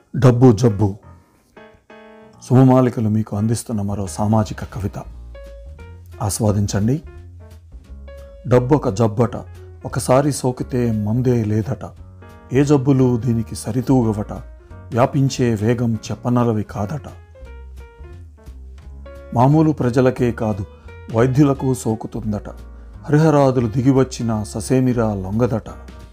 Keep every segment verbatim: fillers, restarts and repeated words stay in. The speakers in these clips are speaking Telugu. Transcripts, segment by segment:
డబ్బు జబ్బు సుమమాలికలు మీకు అందిస్తున్న మరో సామాజిక కవిత ఆస్వాదించండి. డబ్బు ఒక జబ్బట, ఒకసారి సోకితే మందే లేదట. ఏ జబ్బులు దీనికి సరితూగవట, వ్యాపించే వేగం చెప్పనలవి కాదట. మామూలు ప్రజలకే కాదు, వైద్యులకు సోకుతుందట. హరిహరాదులు దిగివచ్చిన ససేమిరా లొంగదట.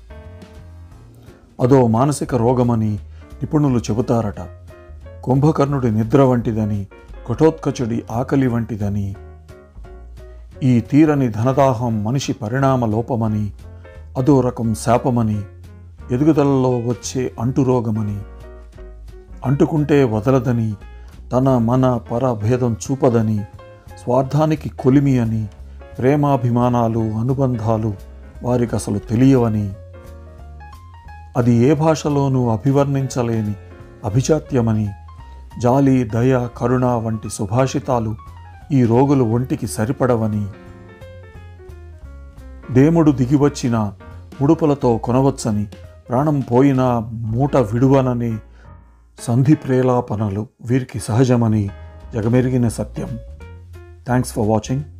అదో మానసిక రోగమని నిపుణులు చెబుతారట. కుంభకర్ణుడి నిద్ర వంటిదని, ఘటోత్కచుడి ఆకలి వంటిదని, ఈ తీరని ధనదాహం మనిషి పరిణామ లోపమని, అదో రకం శాపమని, ఎదుగుదలలో వచ్చే అంటురోగమని, అంటుకుంటే వదలదని, తన మన పర భేదం చూపదని, స్వార్థానికి కొలిమి అని, ప్రేమాభిమానాలు అనుబంధాలు వారికి అసలు తెలియవని, అది ఏ భాషలోనూ అభివర్ణించలేని అభిజాత్యమని, జాలి దయ కరుణ వంటి సుభాషితాలు ఈ రోగులు ఒంటికి సరిపడవని, దేముడు దిగివచ్చిన ముడుపులతో కొనవచ్చని, ప్రాణం పోయినా మూట విడువననే సంధి ప్రేలాపనలు వీరికి సహజమని జగమెరిగిన సత్యం. Thanks for watching.